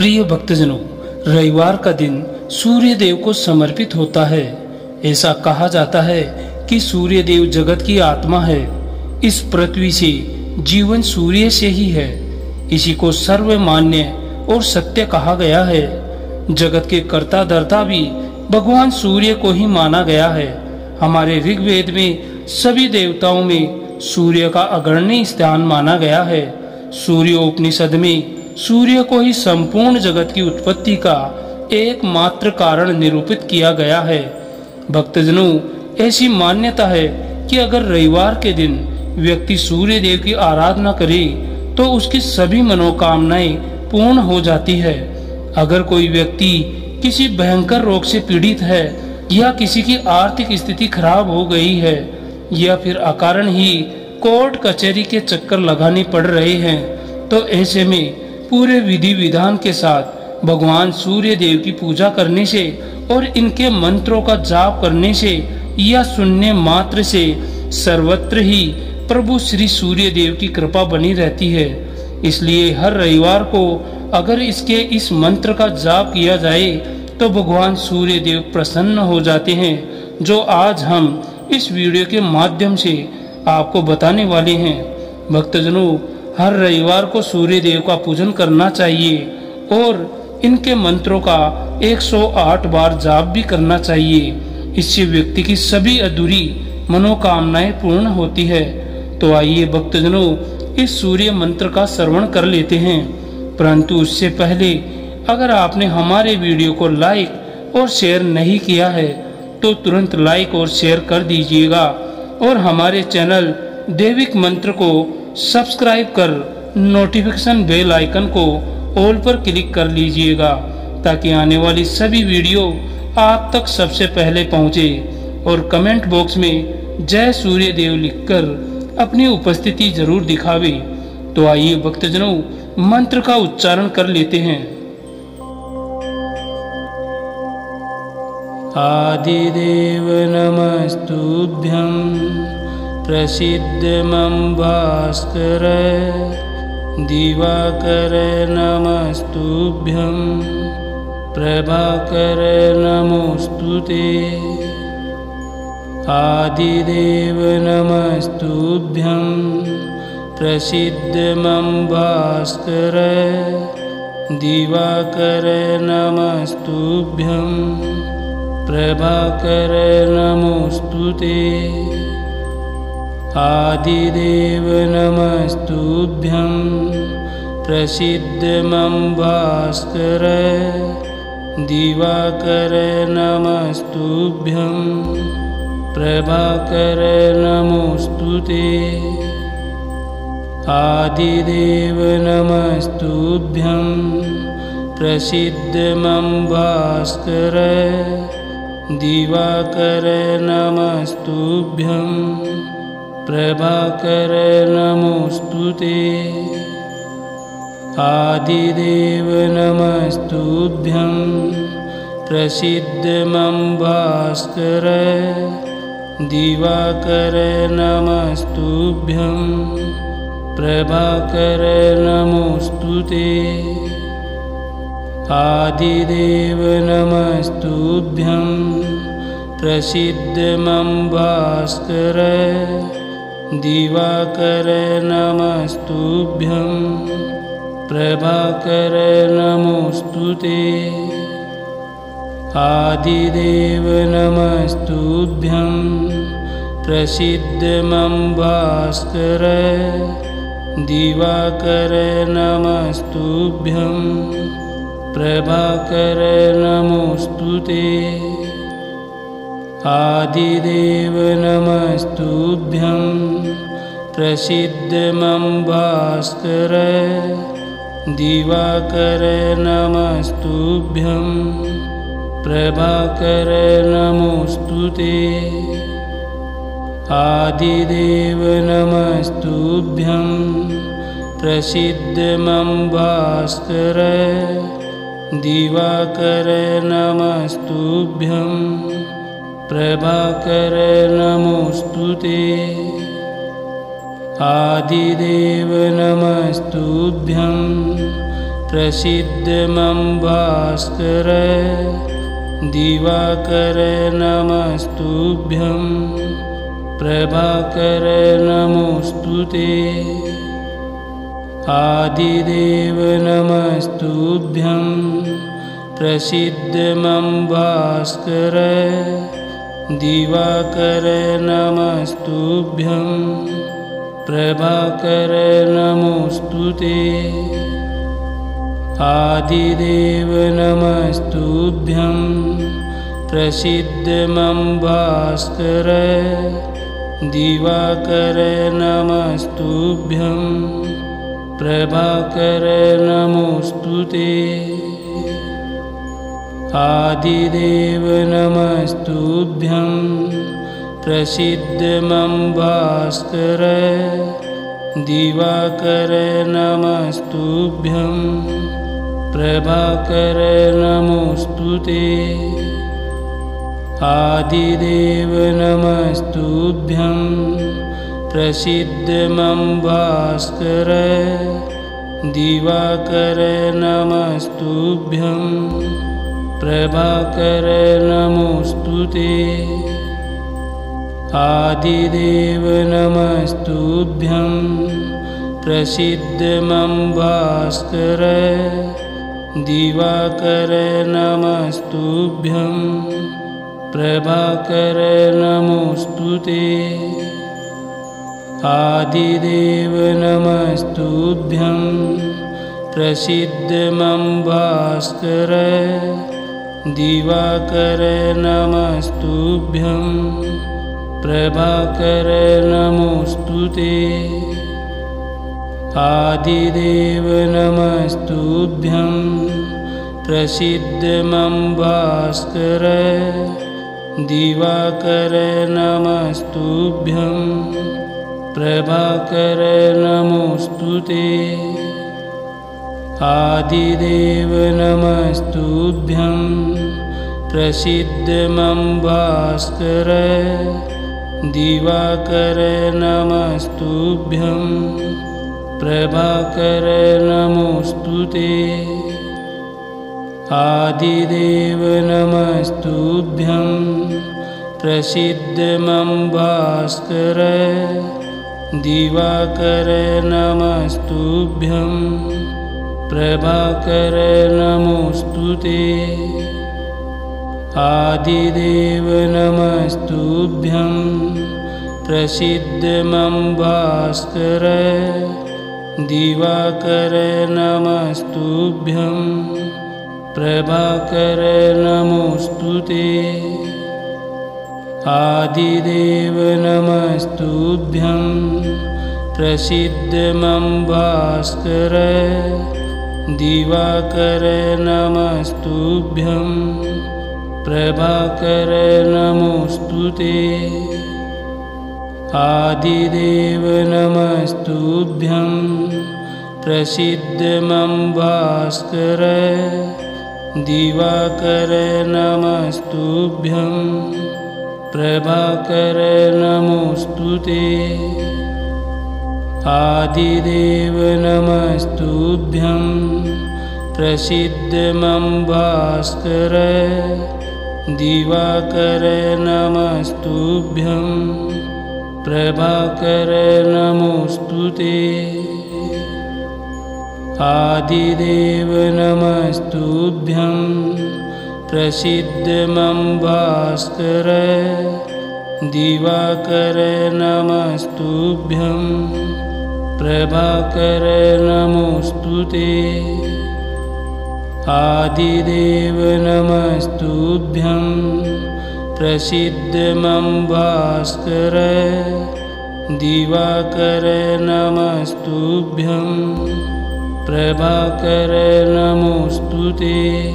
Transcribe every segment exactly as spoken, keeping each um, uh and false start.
प्रिय भक्तजनों, रविवार का दिन सूर्य देव को समर्पित होता है। ऐसा कहा जाता है कि सूर्य देव जगत की आत्मा है। इस पृथ्वी से जीवन सूर्य से ही है। इसी को सर्वमान्य और सत्य कहा गया है। जगत के कर्ता धर्ता भी भगवान सूर्य को ही माना गया है। हमारे ऋग्वेद में सभी देवताओं में सूर्य का अग्रणी स्थान माना गया है। सूर्योपनिषद में सूर्य को ही संपूर्ण जगत की उत्पत्ति का एकमात्र कारण निरूपित किया गया है। भक्तजनों, ऐसी मान्यता है कि अगर रविवार के दिन व्यक्ति सूर्य देव की आराधना करे तो उसकी सभी मनोकामनाएं पूर्ण हो जाती है। अगर कोई व्यक्ति किसी भयंकर रोग से पीड़ित है या किसी की आर्थिक स्थिति खराब हो गई है या फिर अकारण ही कोर्ट कचहरी के चक्कर लगाने पड़ रहे हैं, तो ऐसे में पूरे विधि विधान के साथ भगवान सूर्य देव की पूजा करने से और इनके मंत्रों का जाप करने से या सुनने मात्र से सर्वत्र ही प्रभु श्री सूर्य देव की कृपा बनी रहती है। इसलिए हर रविवार को अगर इसके इस मंत्र का जाप किया जाए तो भगवान सूर्य देव प्रसन्न हो जाते हैं, जो आज हम इस वीडियो के माध्यम से आपको बताने वाले हैं। भक्तजनों, हर रविवार को सूर्य देव का पूजन करना चाहिए और इनके मंत्रों का एक सौ आठ बार जाप भी करना चाहिए। इससे व्यक्ति की सभी अधूरी मनोकामनाएं पूर्ण होती है। तो आइए भक्तजनों, इस सूर्य मंत्र का श्रवण कर लेते हैं। परंतु उससे पहले अगर आपने हमारे वीडियो को लाइक और शेयर नहीं किया है तो तुरंत लाइक और शेयर कर दीजिएगा और हमारे चैनल दैविक मंत्र को सब्सक्राइब कर नोटिफिकेशन बेल आइकन को ऑल पर क्लिक कर लीजिएगा, ताकि आने वाली सभी वीडियो आप तक सबसे पहले पहुंचे। और कमेंट बॉक्स में जय सूर्य देव लिखकर अपनी उपस्थिति जरूर दिखावे। तो आइए भक्तजनों, मंत्र का उच्चारण कर लेते हैं। आदिदेव नमस्तुभ्यं प्रसिद्धमं भास्कर दिवाकर नमस्तुभ्यं प्रभाकर नमोस्तुते। आदिदेव नमस्तुभ्यं प्रसिद्धमं भास्कर दिवाकर नमस्तुभ्यं प्रभाकर नमोस्तुते। आदिदेव नमस्तुभ्यं प्रसिद्धमं भास्कर दिवाकर नमस्तुभ्यं प्रभाकर नमोस्तुते। आदिदेव नमस्तुभ्यं प्रसिद्धमं भास्कर दिवाकर नमस्तुभ्यं प्रभाकर नमोस्तुते। आदिदेव नमस्तुभ्यं प्रसिद्धमं भास्कर दिवाकर नमस्तुभ्यं प्रभाकर नमोस्तुते। आदिदेव नमस्तुभ्यं प्रसिद्धमं भास्कर दिवाकर नमस्तुभ्यं प्रभाकर नमोस्तुते। आदिदेव नमस्तुभ्यं प्रसिद्धमं भास्कर दिवाकर नमस्तुभ्यं प्रभाकर नमोस्तुते। आदिदेव नमस्तुभ्यं प्रसिद्धमं भास्कर दिवाकर नमस्तुभ्यं प्रभाकर नमोस्तुते। आदिदेव नमस्तुभ्यं प्रसिद्धमं भास्कर दिवाकर नमस्तुभ्यं प्रभाकर नमोस्तुते। आदिदेव नमस्तुभ्यं प्रसीद्यमं भास्कर दिवाकर नमस्तुभ्यं प्रभाकर नमोस्तुते आदिदेव नमस्तुभ्यं प्रसीद्यमं भास्कर दिवाकर नमस्तुभ्यं प्रभाकर नमोस्तुते आदिदेव नमस्तुभ्यं प्रसीद्यमं भास्कर दिवाकर नमस्तुभ्यं प्रभाकर नमोस्तुते आदिदेव नमस्तुभ्यं प्रसीद्यमं भास्कर दिवाकर नमस्तुभ्यं प्रभाकर नमोस्तुते आदिदेव नमस्तुभ्यं प्रसीद्यमं भास्कर दिवाकर नमस्तुभ्यं प्रभाकर नमोस्तुते आदिदेव नमस्तुभ्यं प्रसीद्यमं भास्कर दिवाकर नमस्तुभ्यं प्रभाकर नमोस्तुते आदिदेव नमस्तुभ्यं प्रसीद्यमं भास्कर दिवाकर नमस्तुभ्यं प्रभाकर नमोस्तुते आदिदेव नमस्तुभ्यं प्रसीद्यमं भास्कर दिवाकर नमस्तुभ्यं प्रभाकर नमोस्तुते आदिदेव नमस्तुभ्यं प्रसीद्यमं भास्कर दिवाकर नमस्तुभ्यं प्रभाकर नमोस्तुते आदिदेव नमस्तुभ्यं प्रसीद्यमं भास्कर दिवाकर नमस्तुभ्यं प्रभाकर नमोस्तुते आदिदेव नमस्तुभ्यं प्रसीद्यमं भास्कर दिवाकर नमस्तुभ्यं प्रभाकर नमोस्तुते आदिदेव नमस्तुभ्यं प्रसीद्यमं भास्कर दिवाकर नमस्तुभ्यं प्रभाकर नमोस्तुते आदिदेव नमस्तुभ्यं प्रसीद्यमं भास्कर दिवाकर नमस्तुभ्यं प्रभाकर नमोस्तुते आदिदेव नमस्तुभ्यं प्रसीद्यमं भास्कर दिवाकर नमस्तुभ्यं प्रभाकर नमोस्तुते आदिदेव नमस्तुभ्यं प्रसीद्यमं भास्कर दिवाकर नमस्तुभ्यं प्रभाकर नमोस्तुते आदिदेव नमस्तुभ्यं प्रसीद्यमं भास्कर दिवाकर नमस्तुभ्यं प्रभाकर नमोस्तुते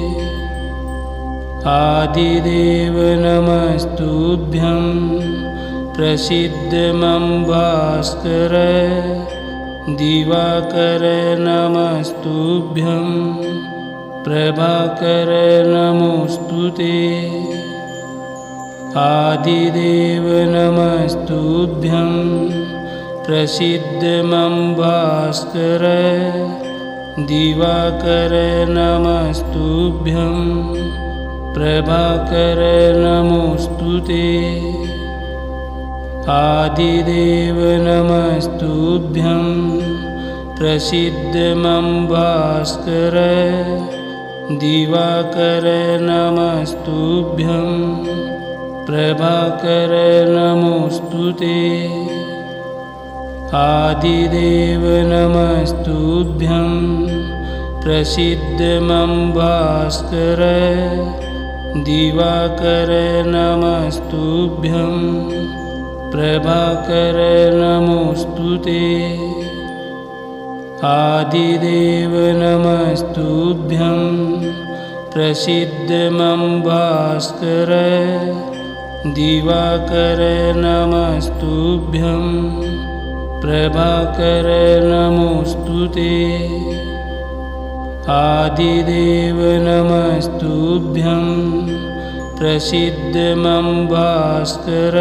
आदिदेव नमस्तुभ्यं प्रसीद्यमं भास्कर दिवाकर नमस्तुभ्यं प्रभाकर नमोस्तुते आदिदेव नमस्तुभ्यं प्रसीद्यमं भास्कर दिवाकर नमस्तुभ्यं प्रभाकर नमोस्तुते आदिदेव नमस्तुभ्यं प्रसिद्धमं भास्कर दिवाकर नमस्तुभ्यं प्रभाकर नमोस्तुते आदिदेव नमस्तुभ्यं प्रसिद्धमं भास्कर दिवाकर नमस्तुभ्यं प्रभाकर नमोस्तुते आदिदेव नमस्तुभ्यं प्रसिद्धमं भास्कर दिवाकर नमस्तुभ्यं प्रभाकर नमोस्तुते आदिदेव नमस्तुभ्यं प्रसिद्धमं भास्कर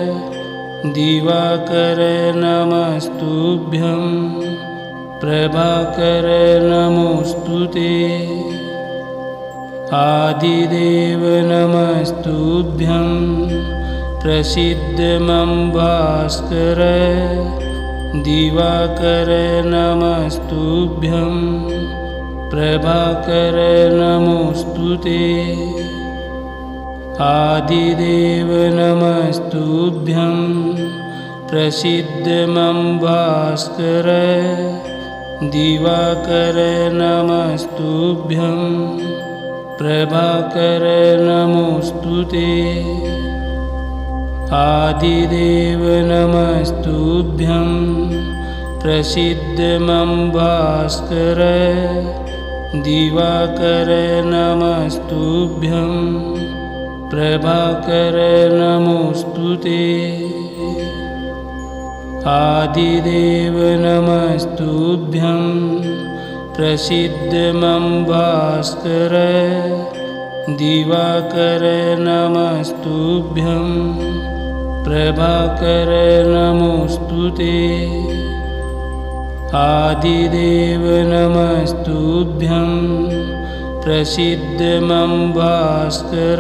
दिवाकर नमस्तुभ्यं प्रभाकर नमोस्तुते आदिदेव नमस्तुभ्यं प्रसिद्धमं भास्कर दिवाकर नमस्तुभ्यं प्रभाकर नमोस्तुते आदिदेव नमस्तुभ्यं प्रसिद्धमं भास्कर दिवाकर नमस्तुभ्यं प्रभाकर नमोस्तुते आदिदेव नमस्तुभ्यं प्रसिद्धमं भास्कर दिवाकर नमस्तुभ्यं प्रभाकर नमोस्तुते आदिदेव नमस्तुभ्यं प्रसिद्धमं भास्कर दिवाकर नमस्तुभ्यं प्रभाकर नमोस्तुते आदिदेव नमस्तुभ्यं प्रसिद्धमं भास्कर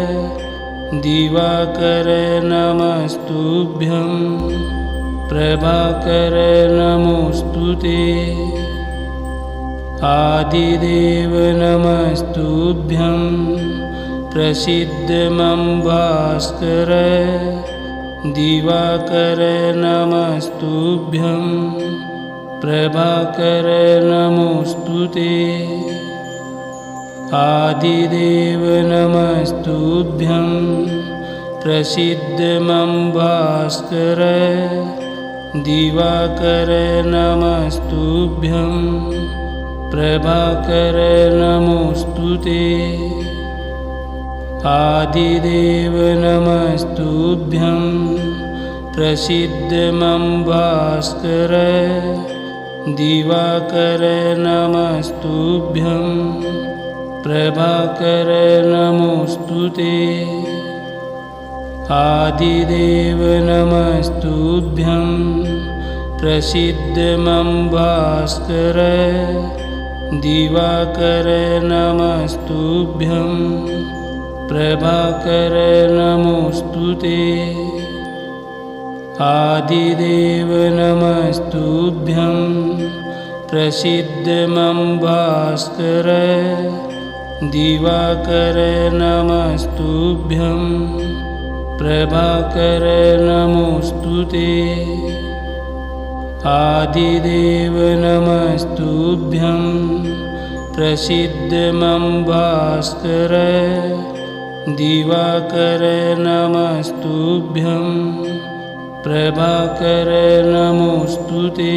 दिवाकर नमस्तुभ्यं प्रभाकर नमोस्तुते आदिदेव नमस्तुभ्यं प्रसिद्धमं भास्कर दिवाकर नमस्तुभ्यं प्रभाकर नमोस्तुते आदिदेव नमस्तुभ्यं प्रसिद्धमं भास्कर दिवाकर नमस्तुभ्यं प्रभाकर नमोस्तुते आदिदेव नमस्तुभ्यं प्रसिद्धमं भास्कर दिवाकर नमस्तुभ्यं प्रभाकर नमोस्तुते आदिदेव नमस्तुभ्यं प्रसिद्धमं भास्कर दिवाकर नमस्तुभ्यं प्रभाकर नमोस्तुते आदिदेव नमस्तुभ्यं प्रसिद्धमं भास्कर दिवाकर नमस्तुभ्यं प्रभाकर नमोस्तुते आदिदेव नमस्तुभ्यं प्रसिद्धमं भास्कर दिवाकर नमस्तुभ्यं प्रभाकर नमोस्तुते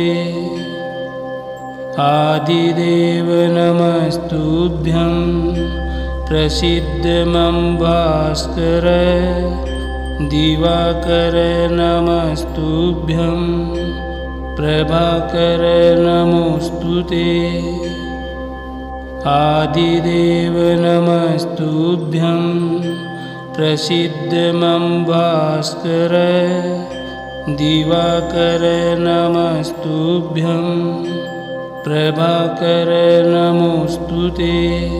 आदिदेव नमस्तुभ्यं प्रसिद्धमं भास्कर दिवाकर नमस्तुभ्यं प्रभाकर नमोस्तुते आदिदेव नमस्तुभ्यं प्रसिद्धमं भास्कर दिवाकर नमस्तुभ्यं प्रभाकर नमोस्तुते।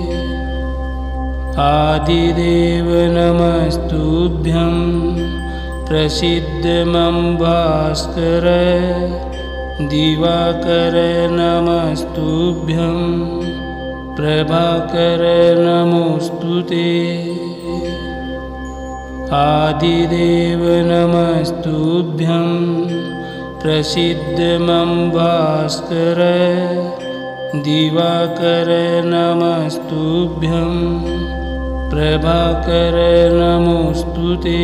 आदिदेव नमस्तुभ्यं प्रसीद मम भास्कर। दिवाकर नमस्तुभ्यं प्रभाकर नमोस्तुते। आदिदेव नमस्तुभ्यं प्रसीद मम भास्कर। दिवाकर नमस्तुभ्यं प्रभाकर नमोस्तुते।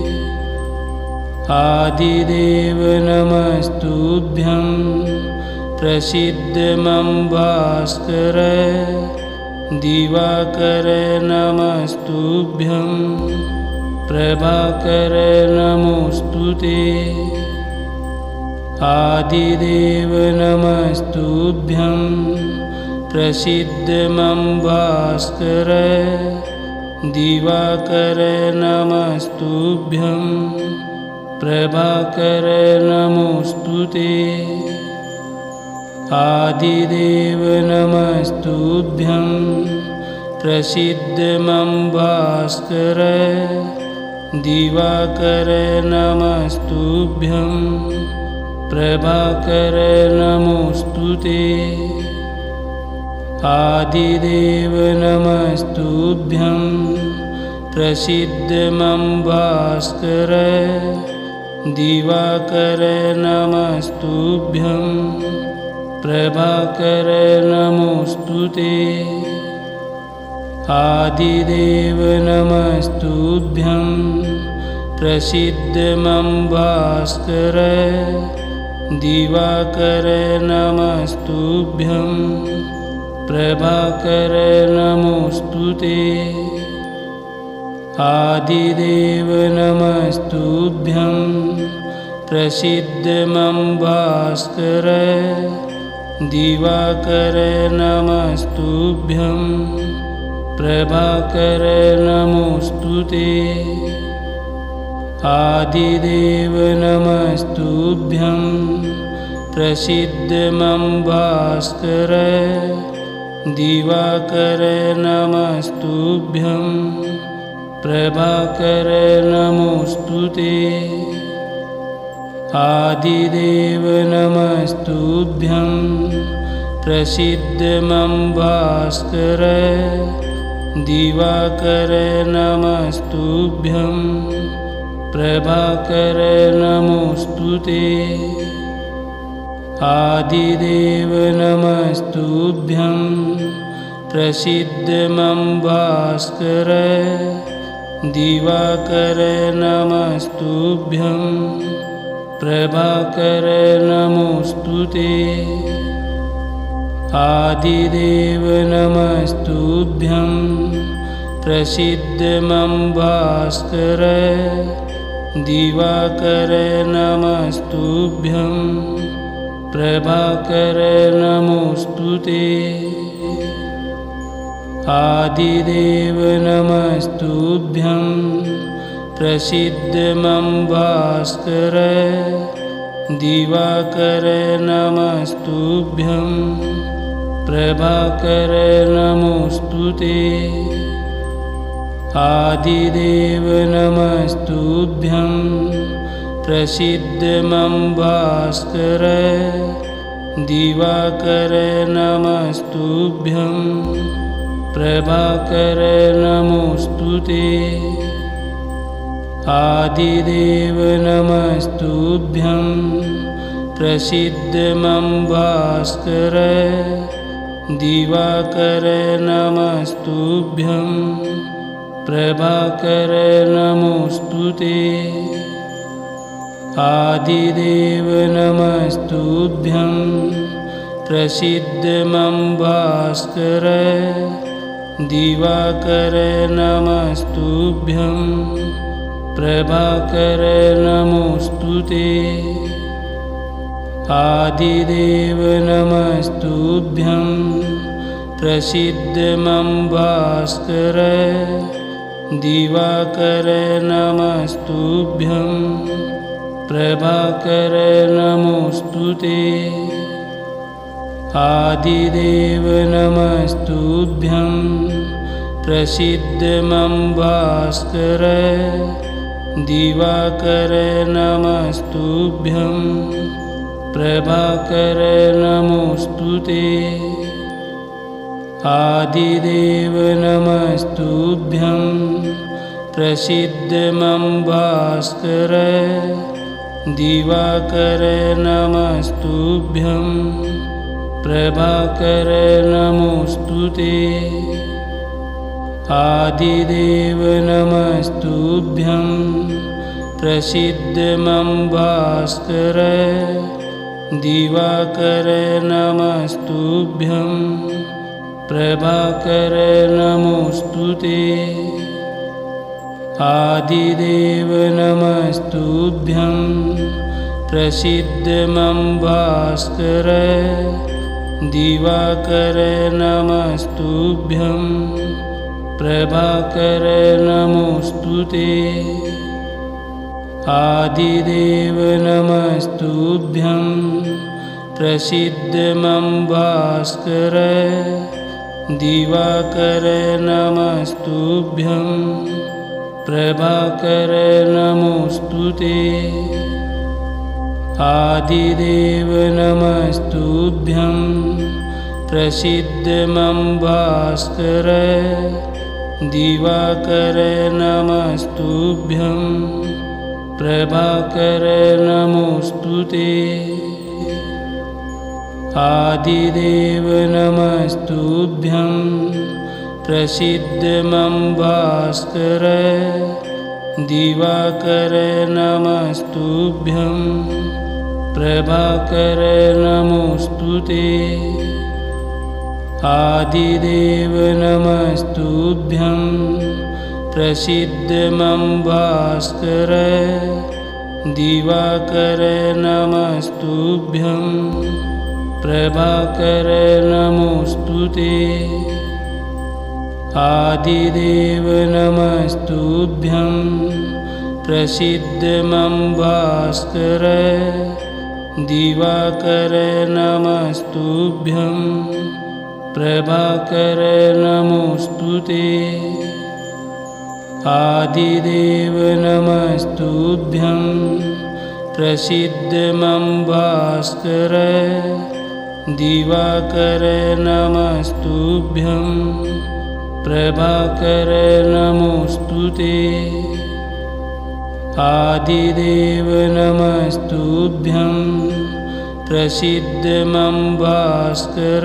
आदिदेव नमस्तुभ्यं प्रसीद मम भास्कर। दिवाकर नमस्तुभ्यं प्रभाकर नमोस्तुते। आदिदेव नमस्तुभ्यं प्रसीद मम भास्कर। दिवाकर नमस्तुभ्यं प्रभाकर नमोस्तुते। आदिदेव नमस्तुभ्यं प्रसीद मम भास्कर। दिवाकर नमस्तुभ्यं प्रभाकर नमोस्तुते। आदिदेव नमस्तुभ्यं प्रसीद मम भास्कर। दिवाकर नमस्तुभ्यं प्रभाकर नमोस्तुते। आदिदेव नमस्तुभ्यं प्रसीद मम भास्कर। दिवाकर नमस्तुभ्यं प्रभाकर नमोस्तुते। आदिदेव नमस्तुभ्यं प्रसीद मम भास्कर। दिवाकर नमस्तुभ्यं प्रभाकर नमोस्तुते। आदिदेव नमस्तुभ्यं प्रसीद मम भास्कर। दिवाकर नमस्तुभ्यं प्रभाकर नमोस्तुते। आदिदेव नमस्तुभ्यं प्रसीद मम भास्कर। दिवाकर नमस्तुभ्यं प्रभाकर नमोस्तुते। आदिदेव नमस्तुभ्यं प्रसीद मम भास्कर। दिवाकर नमस्तुभ्यं प्रभाकर नमोस्तुते। आदिदेव नमस्तुभ्यं प्रसीद मम भास्कर। दिवाकर नमस्तुभ्यं प्रभाकर नमोस्तुते। आदिदेव नमस्तुभ्यं प्रसीद मम भास्कर। दिवाकर नमस्तुभ्यं प्रभाकर नमोस्तुते। आदिदेव नमस्तुभ्यं प्रसीद मम भास्कर। दिवाकर नमस्तुभ्यं प्रभाकर नमोस्तुते। आदिदेव नमस्तुभ्यं प्रसीद मम भास्कर। दिवाकर नमस्तुभ्यं प्रभाकर नमोस्तुते। आदिदेव नमस्तुभ्यं प्रसीद मम भास्कर। दिवाकर नमस्तुभ्यं प्रभाकर नमोस्तुते। आदिदेव नमस्तुभ्यं प्रसीद मम भास्कर। दिवाकर नमस्तुभ्यं प्रभाकर नमोस्तुते। आदिदेव नमस्तुभ्यं प्रसीदमं भास्कर दिवाकर नमस्तुभ्यं प्रभाकर नमोस्तुते आदिदेव नमस्तुभ्यं प्रसीदमं भास्कर दिवाकर नमस्तुभ्यं प्रभाकर नमोस्तुते आदिदेव नमस्तुभ्यं प्रसीदमं भास्कर दिवाकर नमस्तुभ्यं प्रभाकर नमोस्तुते आदिदेव नमस्तुभ्यं प्रसीदमं भास्कर दिवाकर नमस्तुभ्यं प्रभाकर नमोस्तुते आदिदेव नमस्तुभ्यं प्रसीदमं भास्कर दिवाकर नमस्तुभ्यं प्रभाकर नमोस्तुते आदिदेव नमस्तुभ्यं प्रसीदमं भास्कर दिवाकर नमस्तुभ्यं प्रभाकर नमोस्तुते आदिदेव नमस्तुभ्यं प्रसीदमं भास्कर दिवाकर नमस्तुभ्यं प्रभाकर नमोस्तुते आदिदेव नमस्तुभ्यं प्रसीदमं भास्कर दिवाकर नमस्तुभ्यं प्रभाकर नमोस्तुते आदिदेव नमस्तुभ्यं प्रसीदमं भास्कर दिवाकर नमस्तुभ्यं प्रभाकर नमोस्तुते आदिदेव नमस्तुभ्यं प्रसीदमं भास्कर दिवाकर नमस्तुभ्यं प्रभाकर नमोस्तुते आदिदेव नमस्तुभ्यं प्रसीदमं भास्कर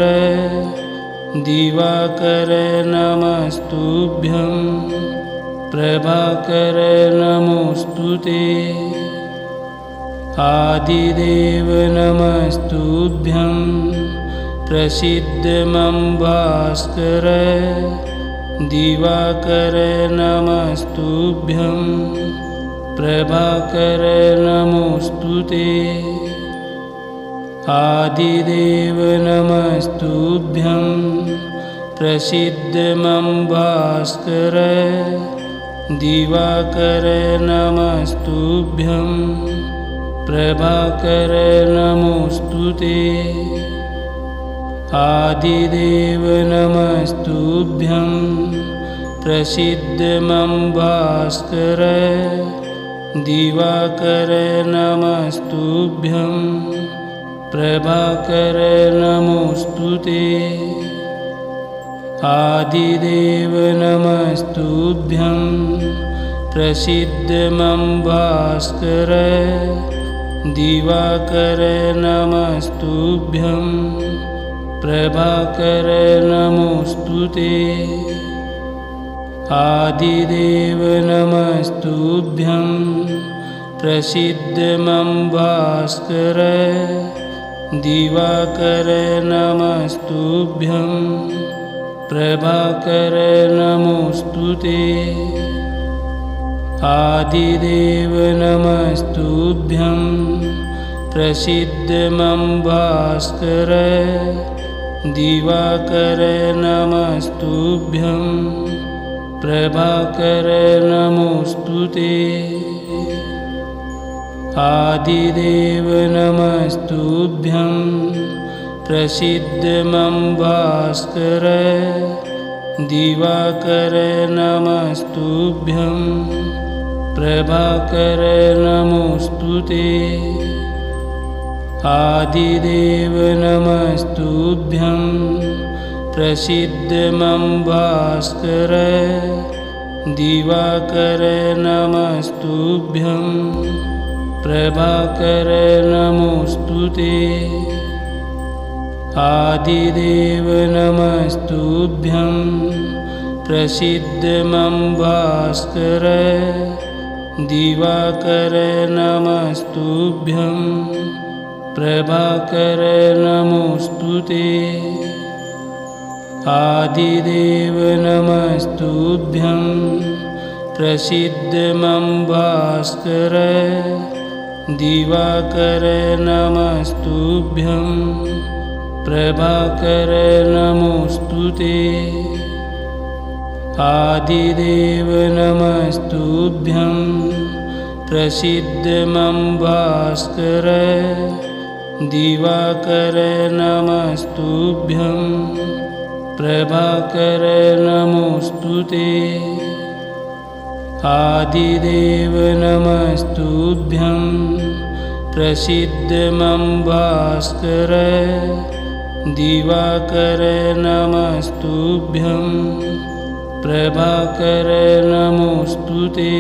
दिवाकर नमस्तुभ्यं प्रभाकर नमोस्तुते आदिदेव नमस्तुभ्यं प्रसीदमं भास्कर दिवाकर नमस्तुभ्यं प्रभाकर नमोस्तुते आदिदेव नमस्तुभ्यं प्रसीदमं भास्कर दिवाकर नमस्तुभ्यं प्रभाकर नमोस्तुते आदिदेव नमस्तुभ्यं प्रसीदमं भास्कर दिवाकर नमस्तुभ्यं प्रभाकर नमोस्तुते आदिदेव नमस्तुभ्यं प्रसीदमं भास्कर दिवाकर नमस्तुभ्यं प्रभाकर नमोस्तुते आदिदेव नमस्तुभ्यं प्रसीदमं भास्कर दिवाकर नमस्तुभ्यं प्रभाकर नमोस्तुते आदिदेव नमस्तुभ्यं प्रसीदमं भास्कर दिवाकर नमस्तुभ्यं प्रभाकर नमोस्तुते आदिदेव नमस्तुभ्यं प्रसिद्धमं भास्कर दिवाकर नमस्तुभ्यं प्रभाकर नमोस्तुते आदिदेव नमस्तुभ्यं प्रसिद्धमं भास्कर दिवाकर नमस्तुभ्यं प्रभाकर नमोस्तुते आदिदेव नमस्तुभ्यं प्रसिद्धमं भास्कर दिवाकर नमस्तुभ्यं प्रभाकर नमोस्तुते आदिदेव नमस्तुभ्यं प्रसिद्धमं भास्कर दिवाकर नमस्तुभ्यं प्रभाकर नमोस्तुते आदिदेव नमस्तुभ्यं प्रसिद्धमं भास्कर दिवाकर नमस्तुभ्यं प्रभाकर नमोस्तुते आदिदेव नमस्तुभ्यं प्रसिद्धमं भास्कर दिवाकर नमस्तुभ्यं प्रभाकर नमोस्तुते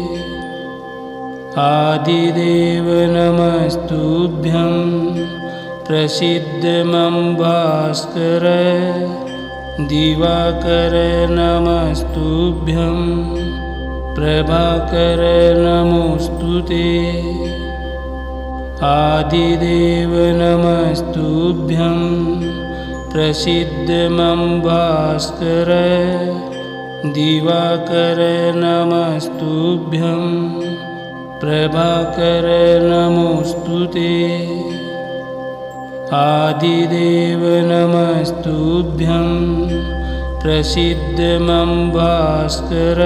आदिदेव नमस्तुभ्यं प्रसिद्धमं भास्कर दिवाकर नमस्तुभ्यं प्रभाकर नमोस्तुते आदिदेव नमस्तुभ्यं प्रसिद्धमं भास्कर दिवाकर नमस्तुभ्यं प्रभाकर नमोस्तुते आदिदेव नमस्तुभ्यं प्रसिद्धमं भास्कर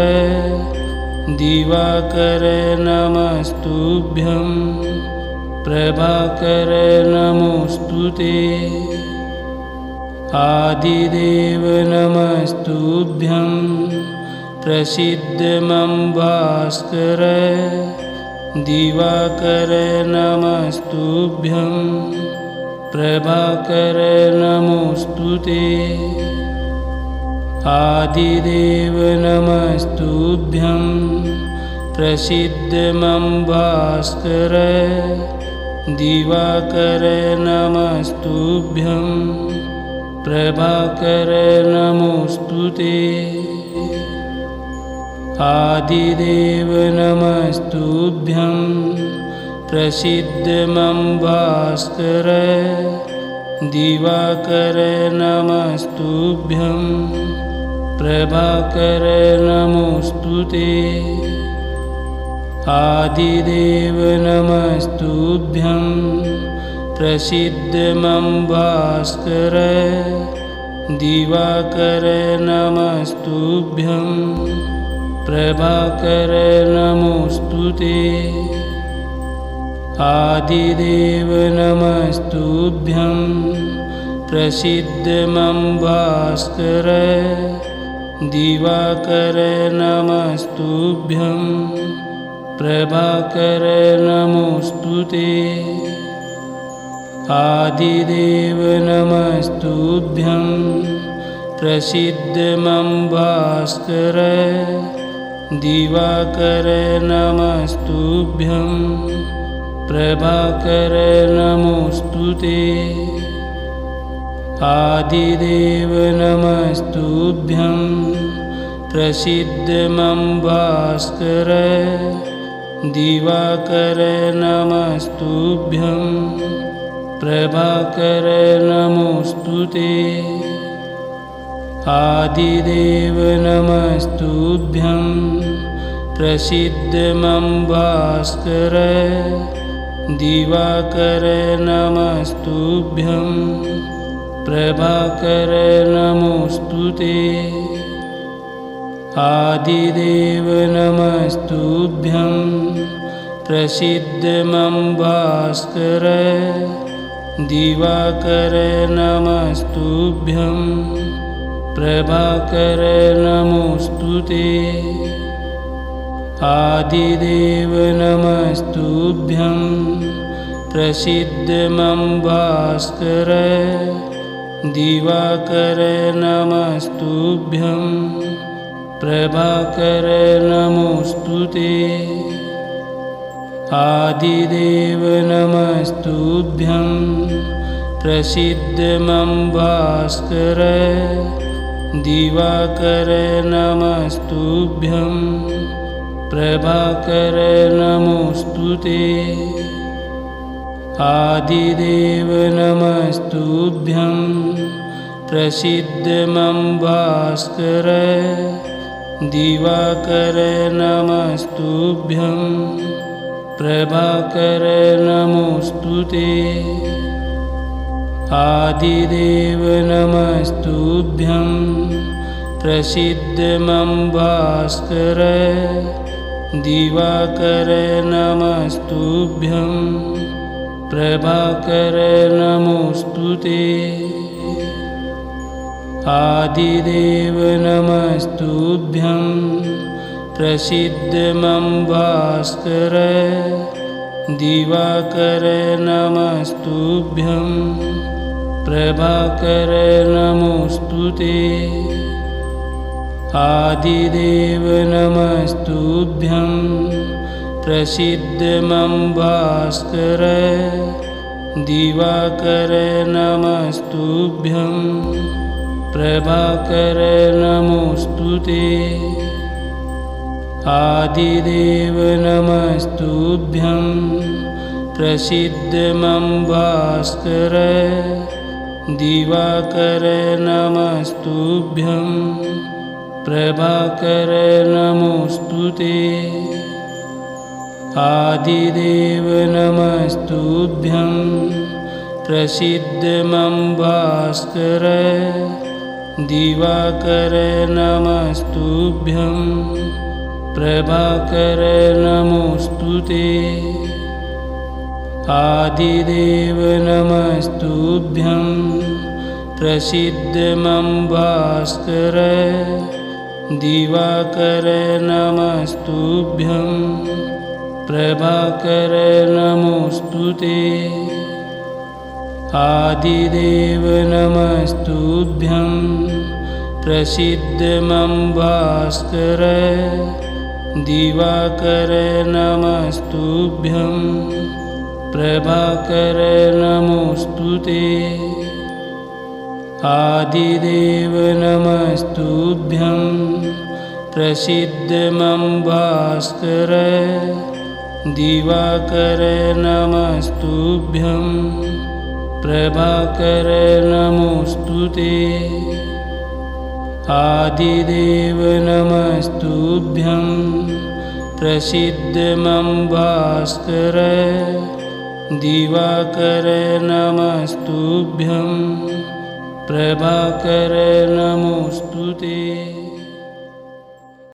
दिवाकर नमस्तुभ्यं प्रभाकर नमोस्तुते आदिदेव नमस्तुभ्यं प्रसिद्धमं भास्कर दिवाकर नमस्तुभ्यं प्रभाकर नमोस्तुते आदिदेव नमस्तुभ्यं प्रसिद्धमं भास्कर दिवाकर नमस्तुभ्यं प्रभाकर नमोस्तुते आदिदेव नमस्तुभ्यं प्रसिद्धमं भास्कर दिवाकर नमस्तुभ्यं प्रभाकर नमोस्तुते आदिदेव नमस्तुभ्यं प्रसिद्धमं भास्कर दिवाकर नमस्तुभ्यं प्रभाकर नमोस्तुते आदिदेव नमस्तुभ्यं प्रसिद्धमं भास्कर दिवाकर नमस्तुभ्यं प्रभाकर नमोस्तुते आदिदेव नमस्तुभ्यं प्रसिद्धमं भास्कर दिवाकर नमस्तुभ्यं प्रभाकर नमोस्तुते आदिदेव नमस्तुभ्यं प्रसिद्धमं भास्कर दिवाकर नमस्तुभ्यं प्रभाकर नमोस्तुते आदिदेव नमस्तुभ्यं प्रसिद्धमं भास्कर दिवाकर नमस्तुभ्यं प्रभाकर नमोस्तुते आदिदेव नमस्तुभ्यं प्रसिद्धमं भास्कर दिवाकर नमस्तुभ्यं प्रभाकर नमोस्तुते आदिदेव नमस्तुभ्यं प्रसिद्धमं भास्कर दिवाकर नमस्तुभ्यं प्रभाकर नमोस्तुते आदिदेव नमस्तुभ्यं प्रसिद्धमं भास्कर दिवाकर नमस्तुभ्यं प्रभाकर नमोस्तुते आदिदेव नमस्तुभ्यं प्रसिद्धमं भास्कर दिवाकर नमस्तुभ्यं प्रभाकर नमोस्तुते आदिदेव नमस्तुभ्यं प्रसिद्धमं भास्कर दिवाकर नमस्तुभ्यं प्रभाकर नमोस्तुते आदिदेव नमस्तुभ्यं प्रसिद्धमं भास्कर दिवाकर नमस्तुभ्यं प्रभाकर नमोस्तुते आदिदेव नमस्तुभ्यं प्रसिद्धमं भास्कर दिवाकर नमस्तुभ्यं प्रभाकर नमोस्तुते आदिदेव नमस्तुभ्यं प्रसिद्धमं भास्कर दिवाकर नमस्तुभ्यं प्रभाकर नमोस्तुते आदिदेव नमस्तुभ्यं प्रसिद्धमं भास्कर दिवाकर नमस्तुभ्यं प्रभाकर नमोस्तुते आदिदेव नमस्तुभ्यं प्रसिद्धमं भास्कर दिवाकर नमस्तुभ्यं प्रभाकर नमोस्तुते आदिदेव नमस्तुभ्यं प्रसिद्धमं भास्कर दिवाकर नमस्तुभ्यं प्रभाकर नमोस्तुते आदिदेव नमस्तुभ्यं प्रसिद्धमं भास्कर दिवाकर नमस्तुभ्यं प्रभाकर नमोस्तुते आदिदेव नमस्तुभ्यं प्रसिद्धमं भास्कर दिवाकर नमस्तुभ्यं प्रभाकर नमोस्तुते।